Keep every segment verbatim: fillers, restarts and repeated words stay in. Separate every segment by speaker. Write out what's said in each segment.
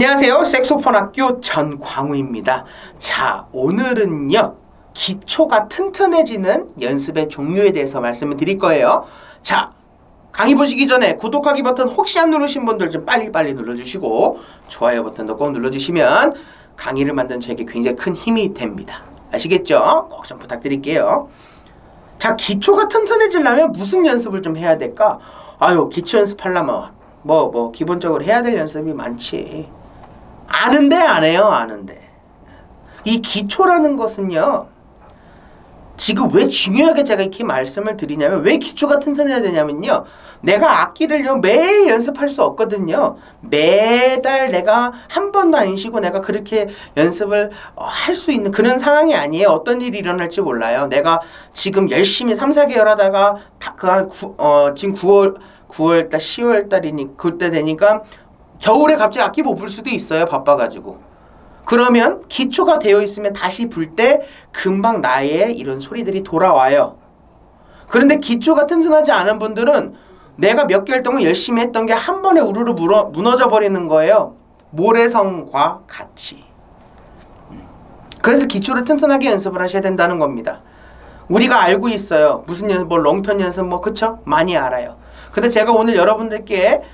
Speaker 1: 안녕하세요. 색소폰 학교 전광우입니다. 자, 오늘은요 기초가 튼튼해지는 연습의 종류에 대해서 말씀을 드릴 거예요. 자, 강의 보시기 전에 구독하기 버튼 혹시 안 누르신 분들 좀 빨리빨리 눌러주시고 좋아요 버튼도 꼭 눌러주시면 강의를 만든 저에게 굉장히 큰 힘이 됩니다. 아시겠죠? 꼭 좀 부탁드릴게요. 자, 기초가 튼튼해지려면 무슨 연습을 좀 해야 될까? 아유, 기초 연습하려면 뭐 뭐 기본적으로 해야 될 연습이 많지. 아는데 안 해요. 아는데 이 기초라는 것은요, 지금 왜 중요하게 제가 이렇게 말씀을 드리냐면, 왜 기초가 튼튼해야 되냐면요, 내가 악기를요 매일 연습할 수 없거든요. 매달 내가 한 번도 안 쉬고 내가 그렇게 연습을 어, 할 수 있는 그런 상황이 아니에요. 어떤 일이 일어날지 몰라요. 내가 지금 열심히 삼, 사 개월 하다가 그 한 어, 지금 구월 구월달 시월달이니 그때 되니까 겨울에 갑자기 악기 못 불 수도 있어요. 바빠가지고. 그러면 기초가 되어 있으면 다시 불 때 금방 나의 이런 소리들이 돌아와요. 그런데 기초가 튼튼하지 않은 분들은 내가 몇 개월 동안 열심히 했던 게 한 번에 우르르 무너, 무너져 버리는 거예요. 모래성과 같이. 그래서 기초를 튼튼하게 연습을 하셔야 된다는 겁니다. 우리가 알고 있어요. 무슨 연습, 뭐 롱턴 연습, 뭐 그쵸? 많이 알아요. 근데 제가 오늘 여러분들께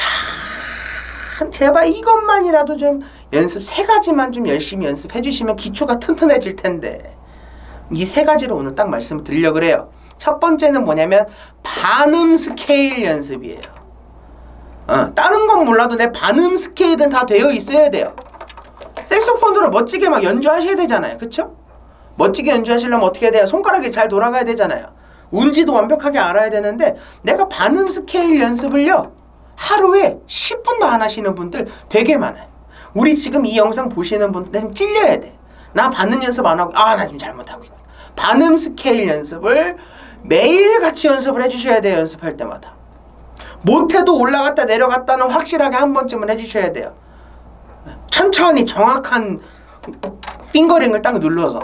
Speaker 1: 참 제발 이것만이라도 좀 연습 세 가지만 좀 열심히 연습해 주시면 기초가 튼튼해질 텐데, 이 세 가지를 오늘 딱 말씀을 드리려고 그래요. 첫 번째는 뭐냐면 반음 스케일 연습이에요. 어, 다른 건 몰라도 내 반음 스케일은 다 되어 있어야 돼요. 색소폰으로 멋지게 막 연주하셔야 되잖아요. 그쵸? 멋지게 연주하시려면 어떻게 해야 돼요? 손가락이 잘 돌아가야 되잖아요. 운지도 완벽하게 알아야 되는데, 내가 반음 스케일 연습을요 하루에 십 분도 안 하시는 분들 되게 많아요. 우리 지금 이 영상 보시는 분들 찔려야 돼. 나 반음 연습 안 하고, 아, 나 지금 잘못하고 있고. 반음 스케일 연습을 매일 같이 연습을 해주셔야 돼요. 연습할 때마다. 못해도 올라갔다 내려갔다는 확실하게 한 번쯤은 해주셔야 돼요. 천천히 정확한 핑거링을 딱 눌러서.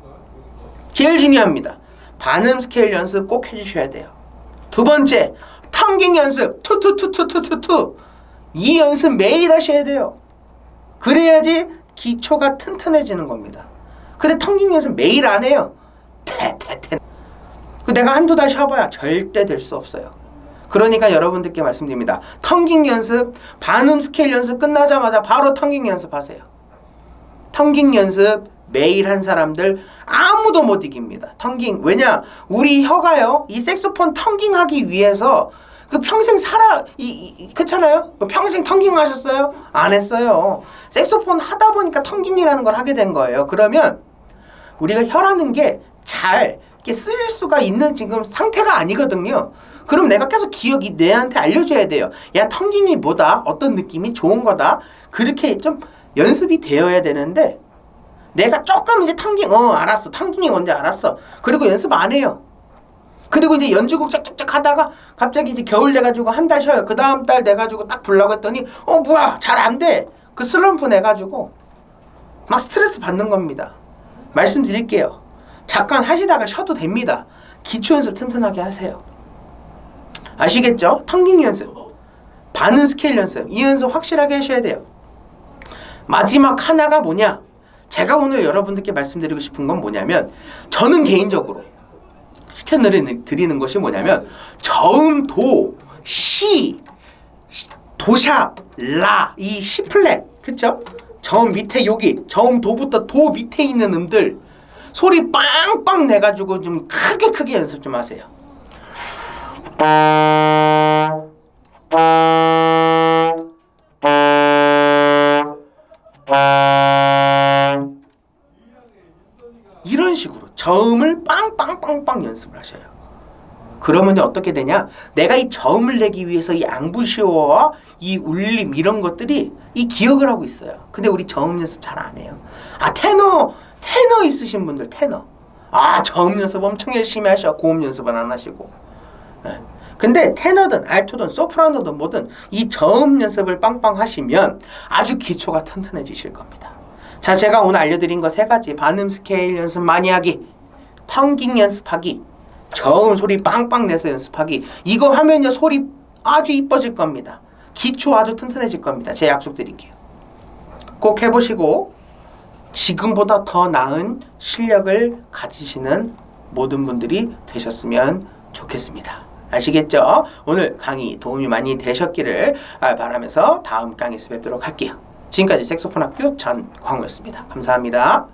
Speaker 1: 제일 중요합니다. 반음 스케일 연습 꼭 해주셔야 돼요. 두 번째, 텅깅 연습. 투투투투투투투. 이 연습 매일 하셔야 돼요. 그래야지 기초가 튼튼해지는 겁니다. 근데 텅깅 연습 매일 안 해요. 태태태. 내가 한두 달 쉬어봐야 절대 될 수 없어요. 그러니까 여러분들께 말씀드립니다. 텅깅 연습, 반음 스케일 연습 끝나자마자 바로 텅깅 연습하세요. 텅깅 연습 매일 한 사람들 아무도 못 이깁니다. 텅깅. 왜냐? 우리 혀가요, 이 색소폰 텅깅 하기 위해서 그 평생 살아, 이, 이, 그렇잖아요? 평생 텅깅 하셨어요? 안 했어요. 색소폰 하다 보니까 텅깅이라는 걸 하게 된 거예요. 그러면 우리가 혀라는 게 잘 쓸 수가 있는 지금 상태가 아니거든요. 그럼 내가 계속 기억이 뇌한테 알려줘야 돼요. 야, 텅깅이 뭐다? 어떤 느낌이 좋은 거다? 그렇게 좀 연습이 되어야 되는데, 내가 조금 이제 텅깅, 어, 알았어. 텅깅이 뭔지 알았어. 그리고 연습 안 해요. 그리고 이제 연주곡 짝짝짝 하다가 갑자기 이제 겨울 내가지고 한 달 쉬어요. 그 다음 달 내가지고 딱 불라고 했더니, 어, 뭐야, 잘 안 돼. 그 슬럼프 내가지고 막 스트레스 받는 겁니다. 말씀드릴게요. 잠깐 하시다가 쉬어도 됩니다. 기초 연습 튼튼하게 하세요. 아시겠죠? 텅깅 연습, 반음 스케일 연습, 이 연습 확실하게 하셔야 돼요. 마지막 하나가 뭐냐? 제가 오늘 여러분들께 말씀드리고 싶은 건 뭐냐면, 저는 개인적으로 추천을 드리는 것이 뭐냐면, 저음, 도, 시, 도샵, 라, 이 시 플랫, 그쵸? 저음 밑에 여기, 저음 도부터 도 밑에 있는 음들 소리 빵빵 내가지고 좀 크게 크게 연습 좀 하세요. 이런 식으로 저음을 빵빵빵빵 연습을 하셔요. 그러면 어떻게 되냐? 내가 이 저음을 내기 위해서 이 앙부시오와 이 울림 이런 것들이 이 기억을 하고 있어요. 근데 우리 저음 연습 잘 안 해요. 아, 테너 테너 있으신 분들, 테너. 아, 저음 연습 엄청 열심히 하셔. 고음 연습은 안 하시고. 네. 근데 테너든 알토든 소프라노든 뭐든 이 저음 연습을 빵빵 하시면 아주 기초가 튼튼해지실 겁니다. 자, 제가 오늘 알려드린 거 세 가지. 반음 스케일 연습 많이 하기, 텅깅 연습하기, 저음 소리 빵빵 내서 연습하기. 이거 하면요 소리 아주 이뻐질 겁니다. 기초 아주 튼튼해질 겁니다. 제 약속 드릴게요. 꼭 해보시고 지금보다 더 나은 실력을 가지시는 모든 분들이 되셨으면 좋겠습니다. 아시겠죠? 오늘 강의 도움이 많이 되셨기를 바라면서 다음 강의에서 뵙도록 할게요. 지금까지 색소폰 학교 전광우였습니다. 감사합니다.